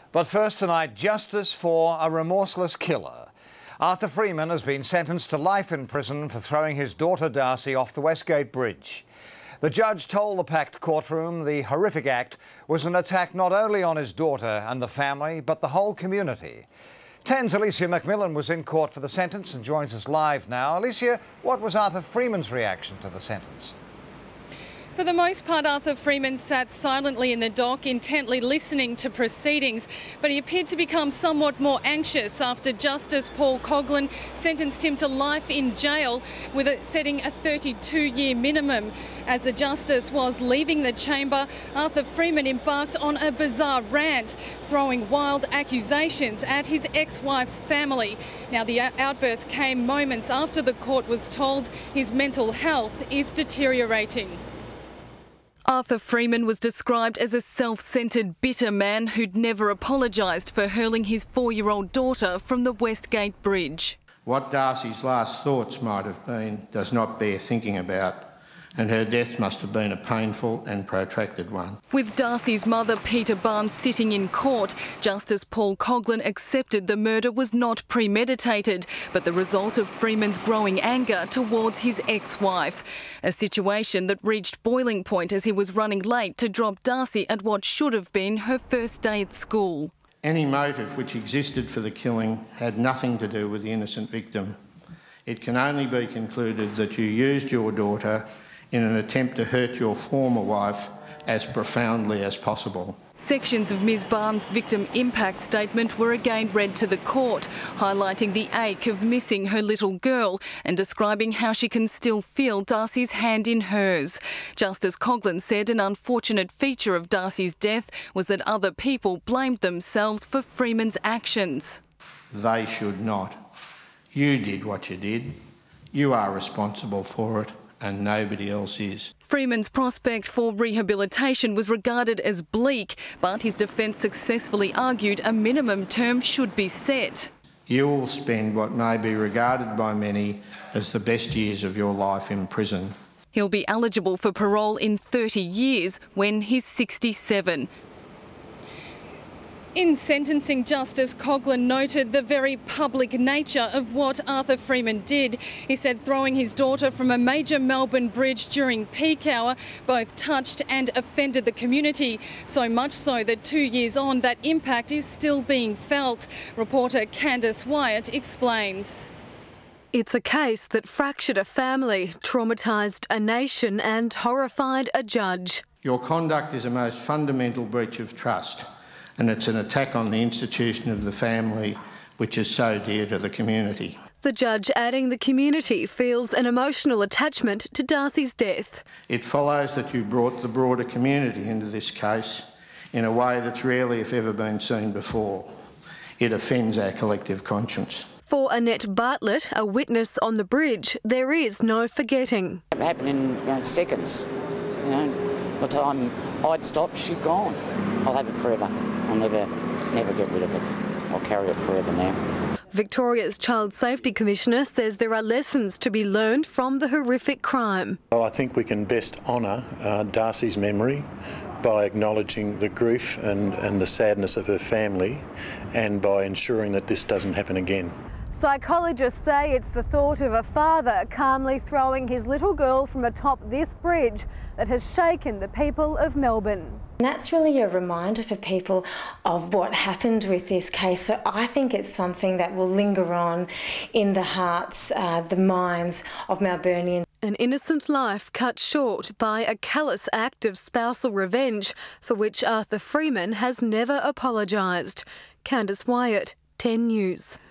But first tonight, justice for a remorseless killer. Arthur Freeman has been sentenced to life in prison for throwing his daughter Darcey off the Westgate Bridge. The judge told the packed courtroom the horrific act was an attack not only on his daughter and the family, but the whole community. 10's Alicia McMillan was in court for the sentence and joins us live now. Alicia, what was Arthur Freeman's reaction to the sentence? For the most part, Arthur Freeman sat silently in the dock, intently listening to proceedings, but he appeared to become somewhat more anxious after Justice Paul Coghlan sentenced him to life in jail, with it setting a 32-year minimum. As the justice was leaving the chamber, Arthur Freeman embarked on a bizarre rant, throwing wild accusations at his ex-wife's family. Now, the outburst came moments after the court was told his mental health is deteriorating. Arthur Freeman was described as a self-centred, bitter man who'd never apologised for hurling his 4-year-old daughter from the Westgate Bridge. What Darcey's last thoughts might have been does not bear thinking about, and her death must have been a painful and protracted one. With Darcey's mother, Peter Barnes, sitting in court, Justice Paul Coghlan accepted the murder was not premeditated, but the result of Freeman's growing anger towards his ex-wife. A situation that reached boiling point as he was running late to drop Darcey at what should have been her first day at school. Any motive which existed for the killing had nothing to do with the innocent victim. It can only be concluded that you used your daughter in an attempt to hurt your former wife as profoundly as possible. Sections of Ms Barnes' victim impact statement were again read to the court, highlighting the ache of missing her little girl and describing how she can still feel Darcey's hand in hers. Justice Coghlan said an unfortunate feature of Darcey's death was that other people blamed themselves for Freeman's actions. They should not. You did what you did. You are responsible for it, and nobody else is. Freeman's prospect for rehabilitation was regarded as bleak, but his defence successfully argued a minimum term should be set. You will spend what may be regarded by many as the best years of your life in prison. He'll be eligible for parole in 30 years when he's 67. In sentencing, Justice Coghlan noted the very public nature of what Arthur Freeman did. He said throwing his daughter from a major Melbourne bridge during peak hour both touched and offended the community, so much so that 2 years on, that impact is still being felt. Reporter Candice Wyatt explains. It's a case that fractured a family, traumatised a nation and horrified a judge. Your conduct is a most fundamental breach of trust, and it's an attack on the institution of the family, which is so dear to the community. The judge adding the community feels an emotional attachment to Darcey's death. It follows that you brought the broader community into this case in a way that's rarely, if ever, been seen before. It offends our collective conscience. For Annette Bartlett, a witness on the bridge, there is no forgetting. It happened in seconds. By the time I'd stopped, she'd gone. I'll have it forever. I'll never get rid of it. I'll carry it forever now. Victoria's Child Safety Commissioner says there are lessons to be learned from the horrific crime. Well, I think we can best honour Darcey's memory by acknowledging the grief and the sadness of her family, and by ensuring that this doesn't happen again. Psychologists say it's the thought of a father calmly throwing his little girl from atop this bridge that has shaken the people of Melbourne. And that's really a reminder for people of what happened with this case. So I think it's something that will linger on in the hearts, the minds of Melburnians. An innocent life cut short by a callous act of spousal revenge for which Arthur Freeman has never apologised. Candice Wyatt, 10 News.